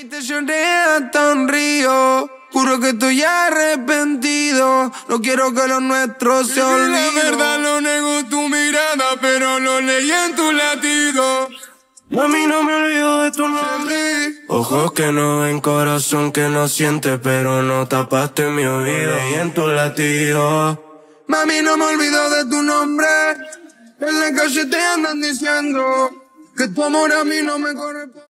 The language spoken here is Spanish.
Y te lloré hasta un río. Juro que estoy arrepentido. No quiero que lo nuestro se olvide. La verdad lo nego tu mirada, pero lo leí en tu latido. Mami, no me olvido de tu nombre. Ojos que no ven, corazón que no siente, pero no tapaste mi oído y en tu latido. Mami, no me olvido de tu nombre. En la calle te andan diciendo que tu amor a mí no me corresponde.